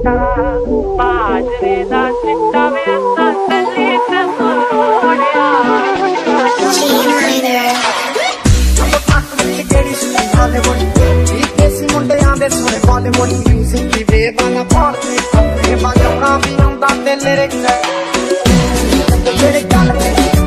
बाजरे दा चिट्टा वे असां कली ते मोड़िया बॉलीवुड म्यूजिक की बेबाना फाड़ते अपने बजाना भी आंदा ते लिरिक्स